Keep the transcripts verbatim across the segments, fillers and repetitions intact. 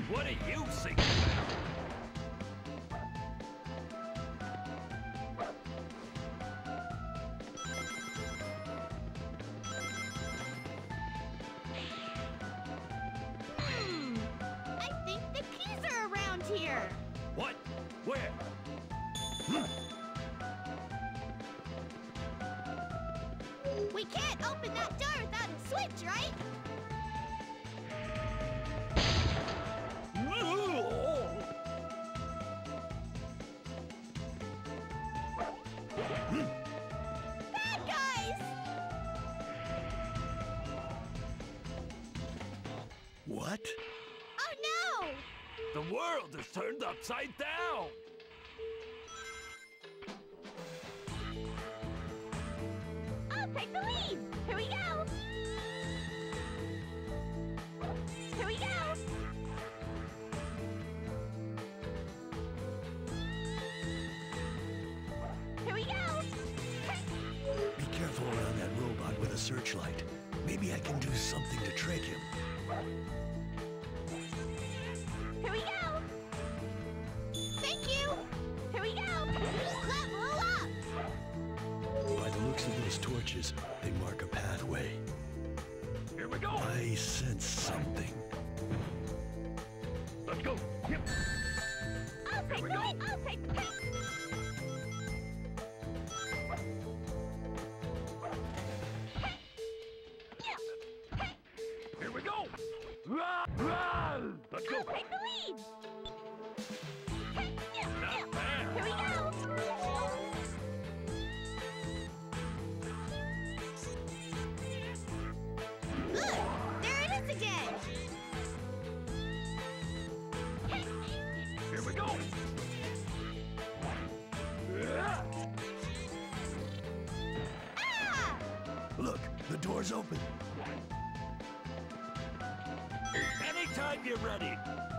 What are you singing about? Hmm. I think the keys are around here. What? Where? We can't open that door without a switch, right? Bad guys! What? Oh no! The world is turned upside down! I'll take the lead! Here we go! Here we go! Here we go! Be careful around that robot with a searchlight. Maybe I can do something to trick him. Here we go! Thank you! Here we go! Level up! By the looks of those torches, they mark a pathway. Here we go! I sense something. Let's go! Yep. I'll take the lead! I'll take the lead! Here we go! Rah, rah. Let's go! I'll take the lead! Not bad! Here we go! Look! There it is again! Here we go! Ah! Look, the door's open. Anytime you're ready!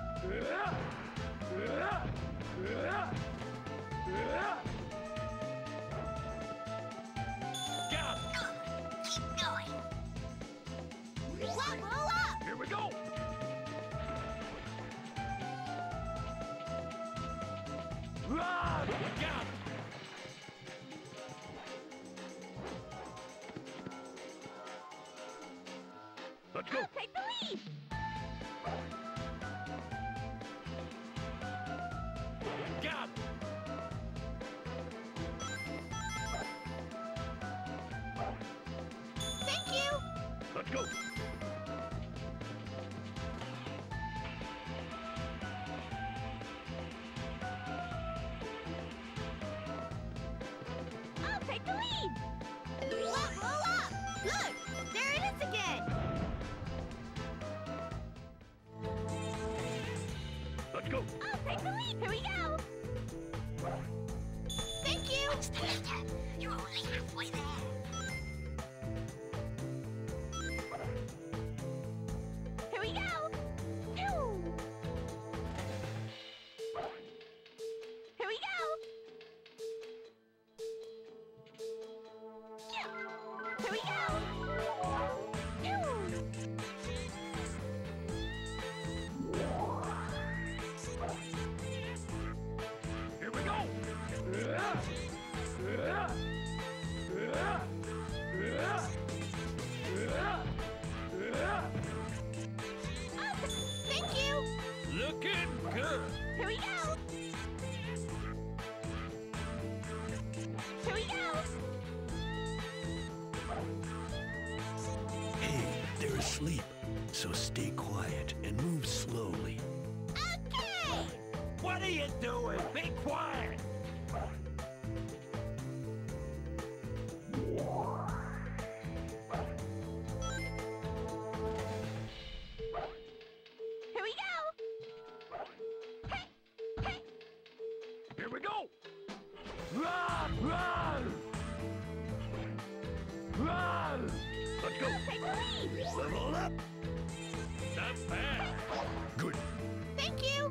Got it. Keep going! Level up! Here we go! Run! Got it! Let's go! I'll take the lead! Got it! Thank you! Let's go! I'll take the lead! Level up! Look! There it is again! Let's go! I'll take the lead! Here we go! Thank you! What's the matter? You're only halfway there! Here we go! Phew. Here we go! Yeah. Here we go! Phew. Here we go! Thank you! Looking good! Here we go! Here we go! Hey, they're asleep. So stay quiet and move slowly. Okay! What are you doing? Be quiet! Here we go! Here we go! Run! Run! Run! Let's go! I'll take the lead! Level up. Not bad! Good. Thank you!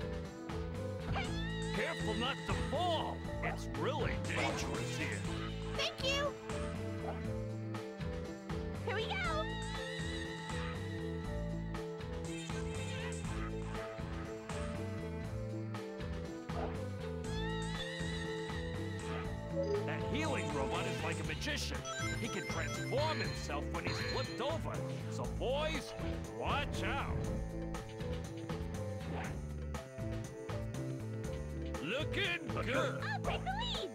Careful not to fall! It's really dangerous here! Thank you! Here we go! like a magician. He can transform himself when he's flipped over. So boys, watch out. Looking good. I'll take the lead.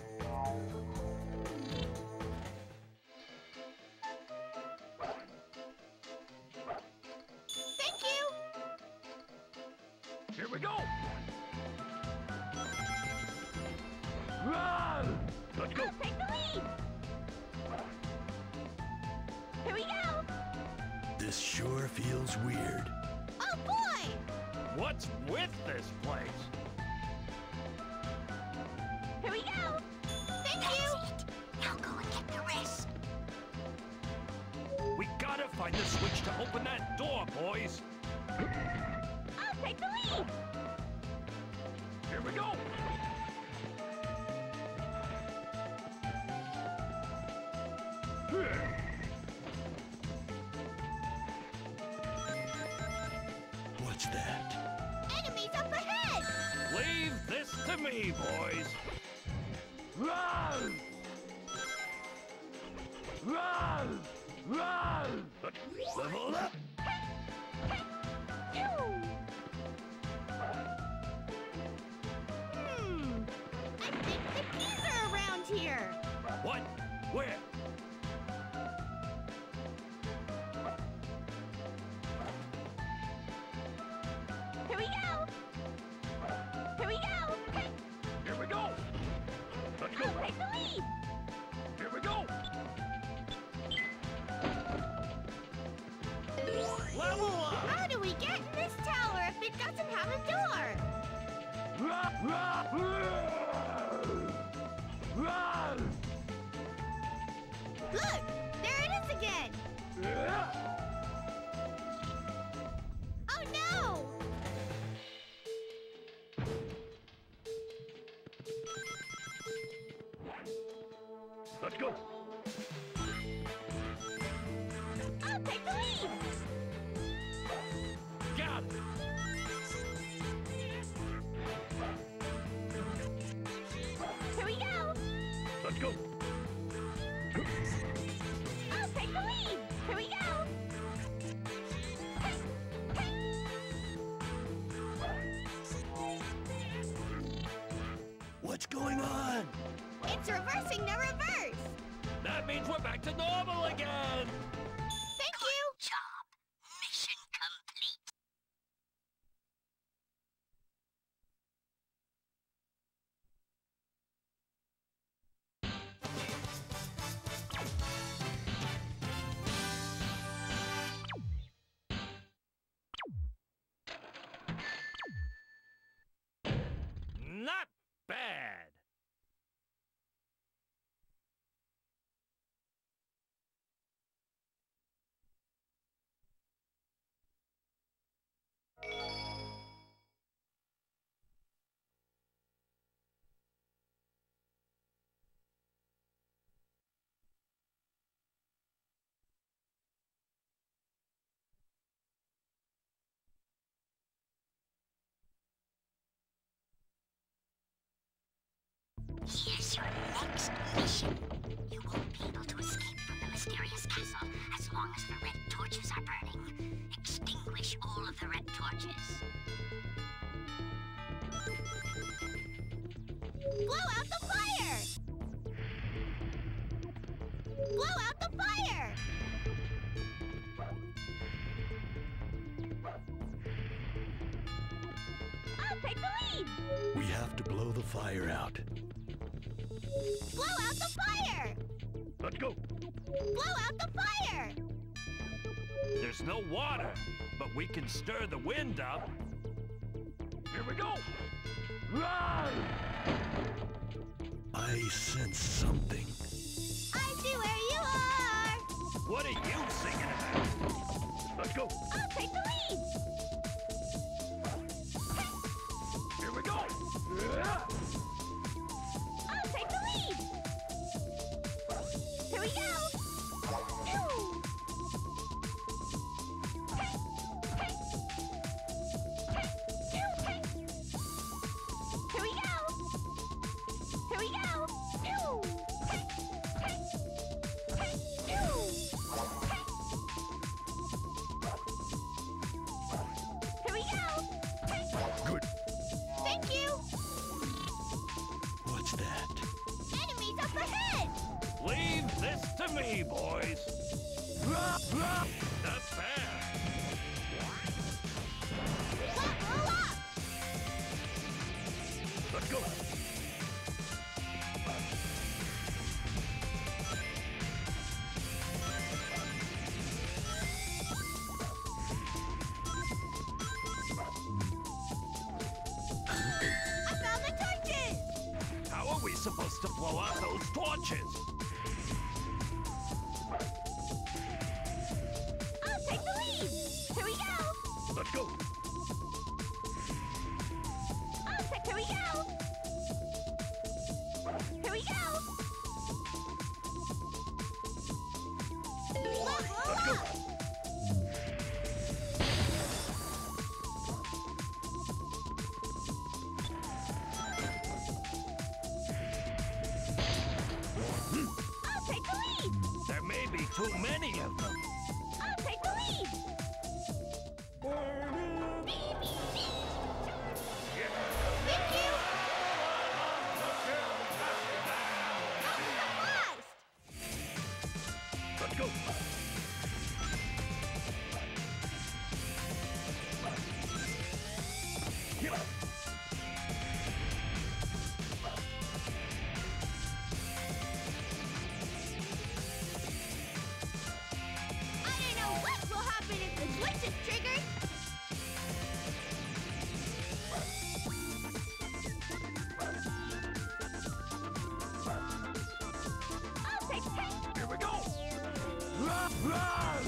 Thank you. Here we go. Run! Let's go. I'll take the lead. Here we go. This sure feels weird. Oh boy! What's with this place? Here we go. Thank you. Now go and get the rest. We gotta find the switch to open that door, boys. I'll take the lead. Here we go. What's that? Enemies up ahead. Leave this to me, boys. Run! Run! Run! Level up! Hmm. I think the keys are around here. What? Where? Here we go. Here we go. Here we go! Let's go! I'll take the lead. Here we go! Level up! How do we get in this tower if it doesn't have a door? Run! Run! Run! Look, there it is again. Oh no! Let's go! I'll take the lead. Got it! Here we go. Let's go! I'll take the lead. Here we go. What's going on? It's reversing the reverse. That means we're back to normal again! Thank you. Job. Mission complete. Not bad! Here's your next mission. You won't be able to escape from the mysterious castle as long as the red torches are burning. Extinguish all of the red torches. Blow out the fire. Blow out the fire. I'll take the lead. We have to blow the fire out. Blow out the fire. Let's go! Blow out the fire. There's no water, but we can stir the wind up. Here we go! Run! I sense something. I see where you are. What are you singing about? Let's go! I'll take the lead. Here we go! I'll take the lead. Here we go. Phew. Here we go. Here we go. Phew. supposed to blow out those torches. I'll take the lead. Here we go. Let's go. I'll take. Here we go. Here we go. Level Let's go. up. I'll take the lead. There may be too many of them. I'll take the lead. Thank you. Let's go. Yeah. I don't know what will happen if the switch is triggered. I'll take ten. Here we go. Run! Run!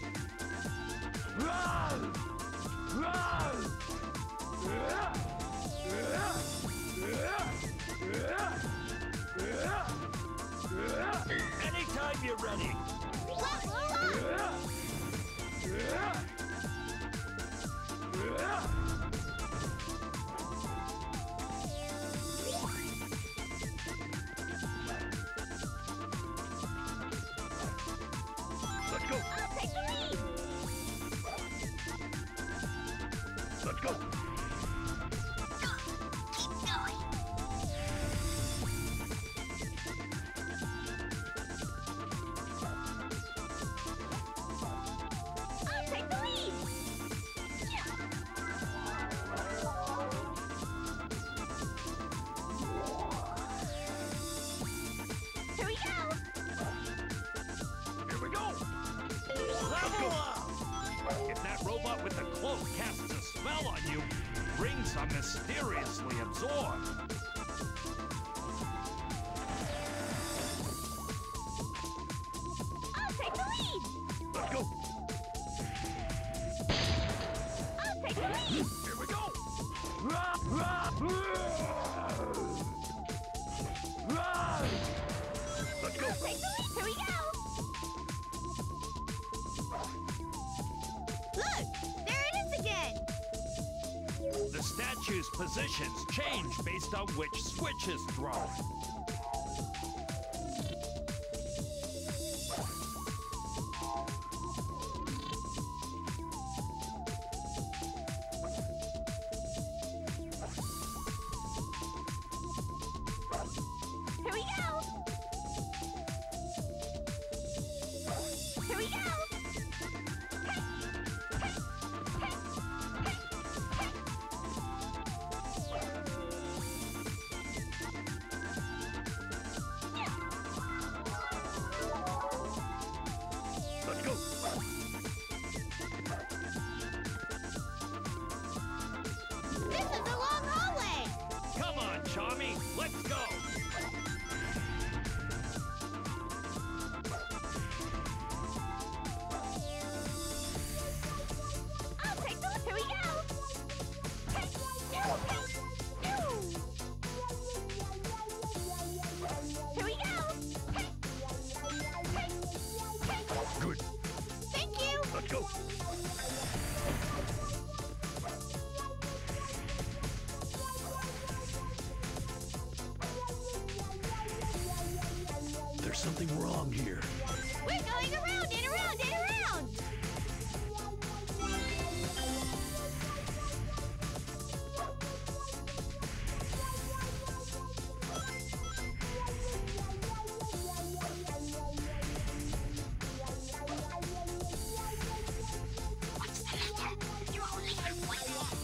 Run! Run! Anytime you're ready. Level up. Let's go. I'll take the lead. Let's go. Keep going. I'll take the lead. Here we go. Here we go. Level up. If that robot with the cloak casts a spell on you, rings are mysteriously absorbed. I'll take the lead. Let's go. I'll take the lead. Here we go. Run! Run! Run! Let's go. I'll take the lead. Here we go. Look, there it is again. The statue's positions change based on which switch is thrown. Here we go. Here we go. Let's go. This is a long hallway. Come on, Charmy. Let's go. I'll take the lead. Here we go. Here we go. Good. Thank you. Let's go. There's something wrong here. We're going around and around and around. What's the matter? You only have one left.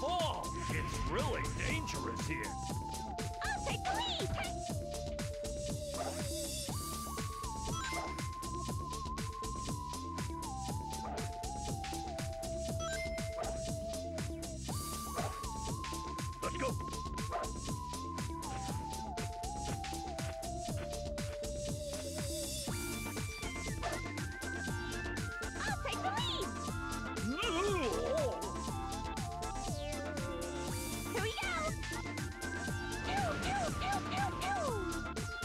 fall. It's really dangerous here. I'll take the lead! Let's go. I'll take the lead! Here we go! Ew, ew, ew, ew, ew!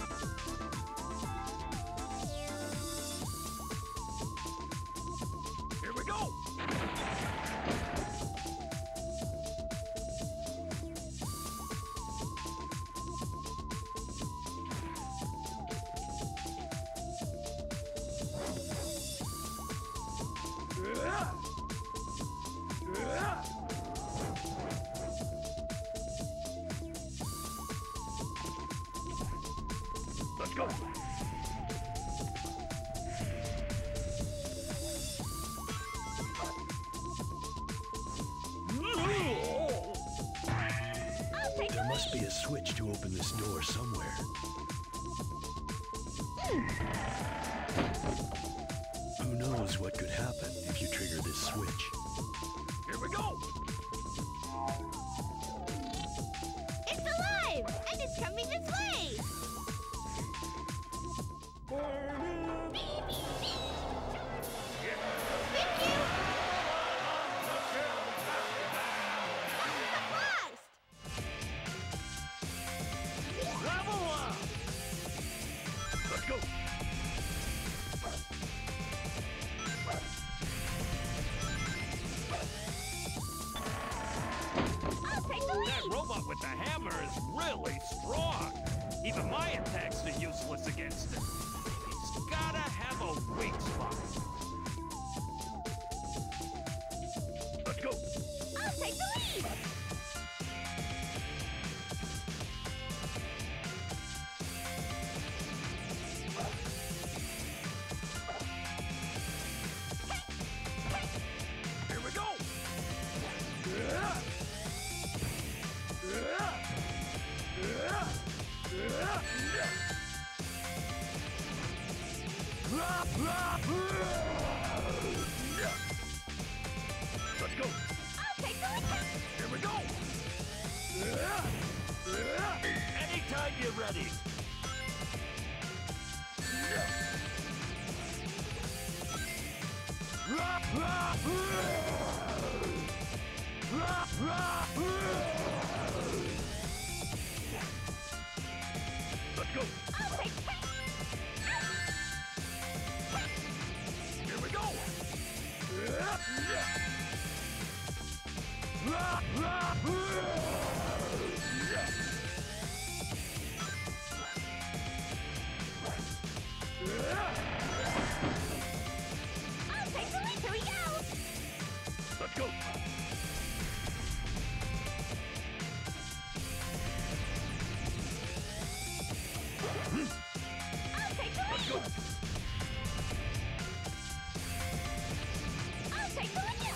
Here we go. Let's go. I'll take There the must lead! be a switch to open this door somewhere. Who knows what could happen if you trigger this switch? Here we go. It's alive! And it's coming this way! Beep, beep, beep. Thank you! That was a blast! Level up. Let's go. I'll take the That lead! robot with the hammer is really strong. Even my attacks are useless against it. He's gotta have a weak spot. Let's go. I'll take the lead! Here we go. Let's go. I'll take the lead! Here we go. Anytime you're ready. Let's go. I'll take the Here we go. I'll take the lead! Here we go! Let's go. I'll take the Let's go. lead! I'll take the lead!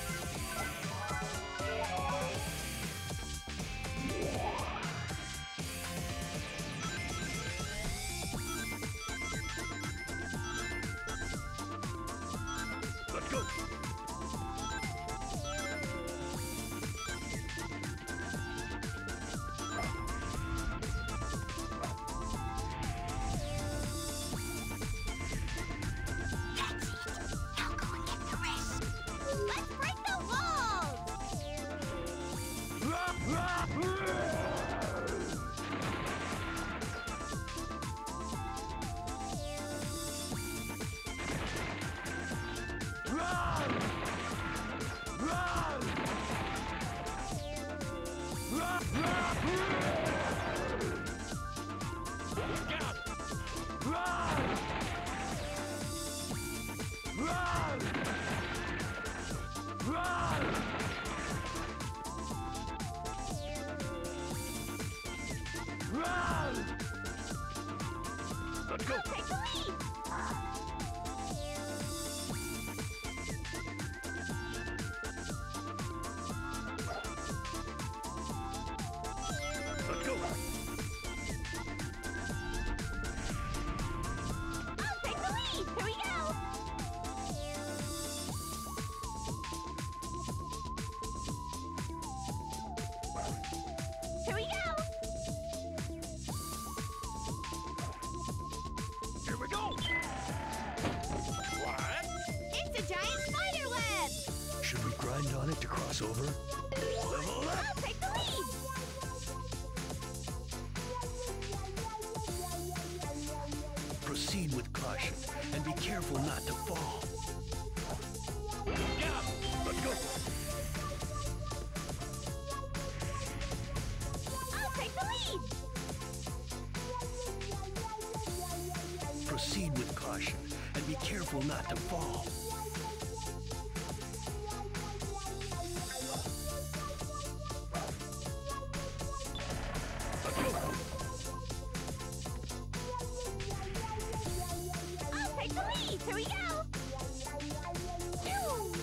Let's go. That's it. Now go and get the rest. Let's break the walls! Run! Run! Run! Get up! Run! Run! Run! Run! Let's go! I'll take the lead! to cross over? Level up! I'll take the lead! Proceed with caution and be careful not to fall. Yeah, let's go. I'll take the lead! Proceed with caution and be careful not to fall. Let's go. I'll take the lead! Here we go! Phew.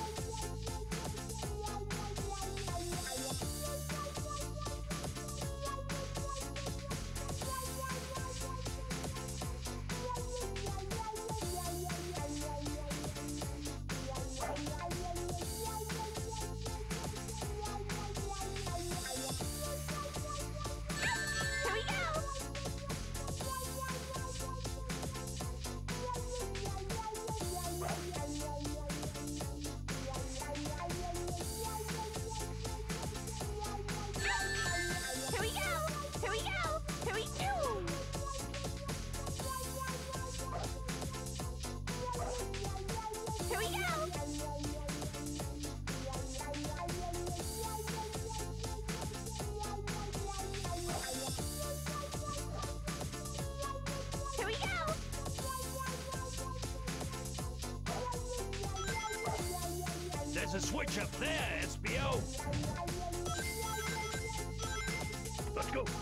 Here we go! Here we go! Here we go! Here we go! Here we go! Here we go! There's a switch up there, S B O. Let's go.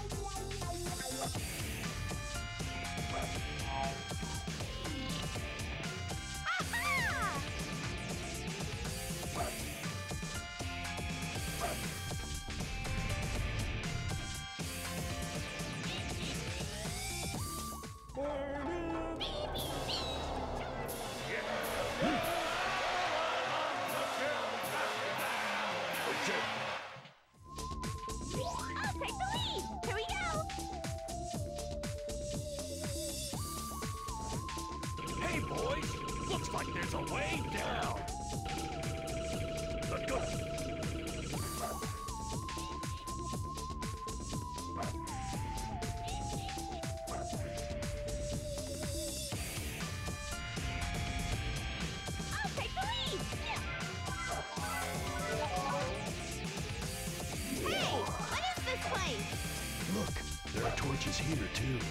Aha! I'll take the lead! Here we go! Hey, boys. Looks like there's a way down. Let's go. I'll take the lead! Hey! What is this place? Look, there are torches here too.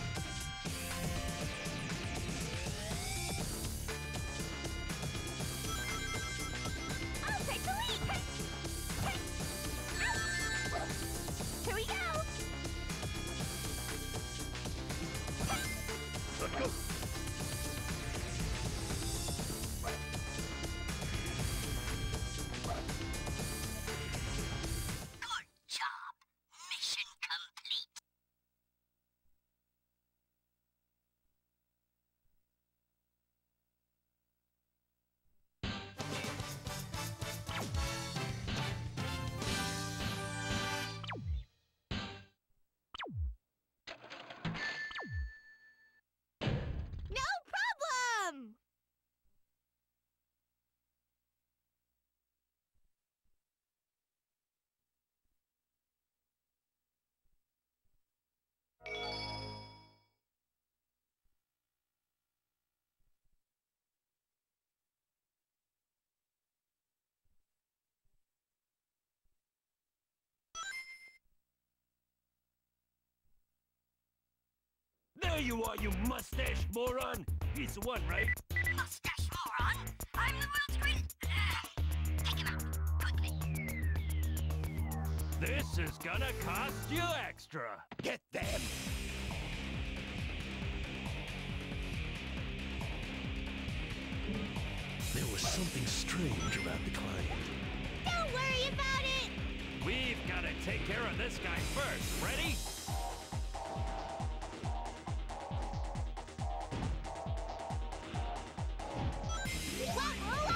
I'll take the lead! Hey! Hey! Ow! Here we go! Let's go. Good job. Mission complete. No problem! There you are, you mustache moron. He's the one, right? Mustache moron. I'm the world's greatest. Take him out. Quickly. This is gonna cost you extra. Get them. There was something strange about the client. Don't worry about it! We've got to take care of this guy first. Ready? What? Roll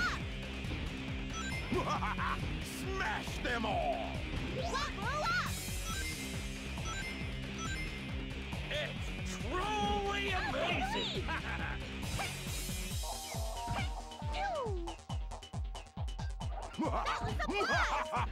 up! Smash them all! What? Roll up! It's truly amazing! Ew! That was a blast!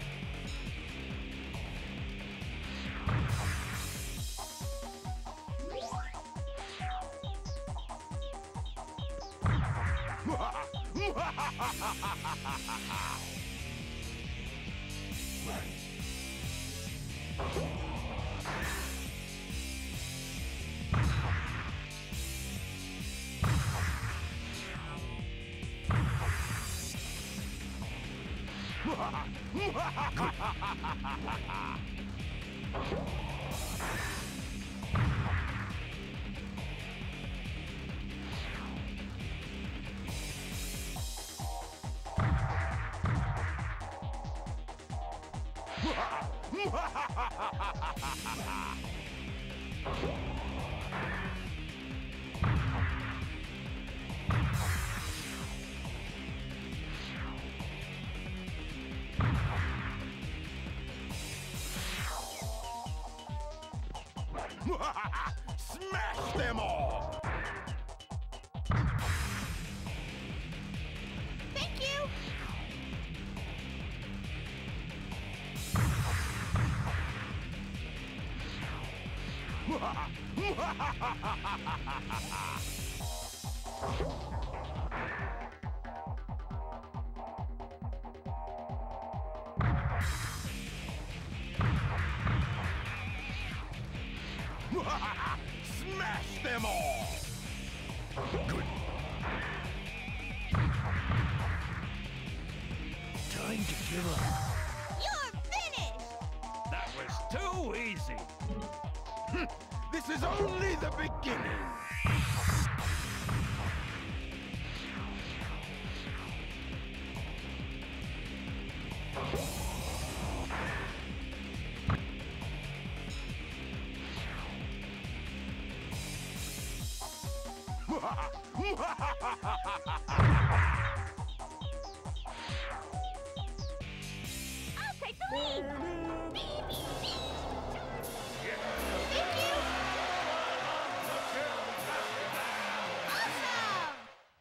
Smash them all! Thank you! Smash them all! Good. Time to give up. You're finished! That was too easy. This is only the beginning. I'll take the lead! Beep, beep, beep. Thank you! Awesome!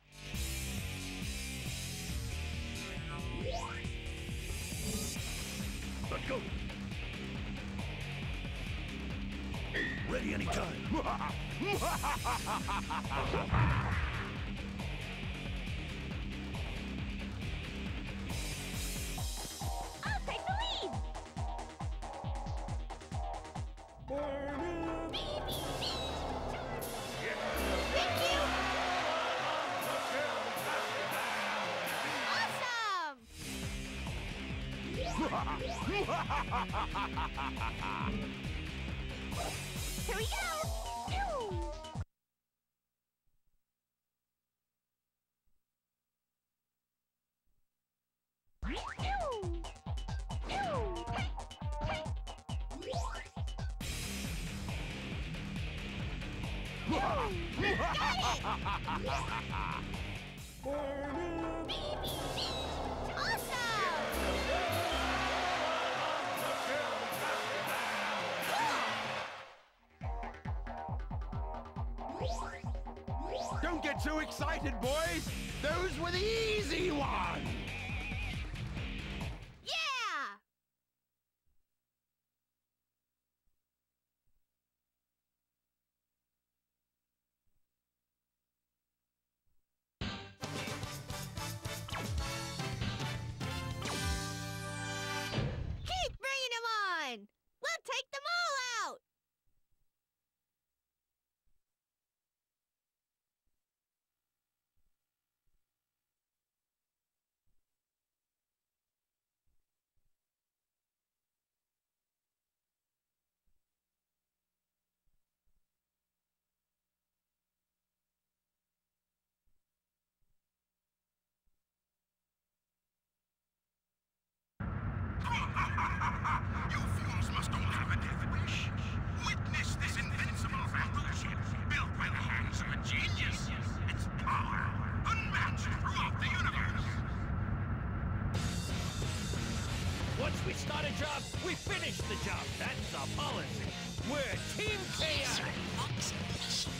Let's go. Ready anytime. I'll take the lead! Beep, beep, beep. Thank you! Awesome! Here we go! Pew! Pew! Pew! Got it! Beep, beep, beep. Awesome! Don't get too excited, boys. Those were the easy ones. Yeah! Keep bringing them on! We'll take them all out! You fools must all have a death wish. Witness this invincible battleship built by the hands of a genius. Its power unmatched throughout the universe. Once we start a job, we finish the job. That's our policy. We're Team Here's Chaotix. your next mission.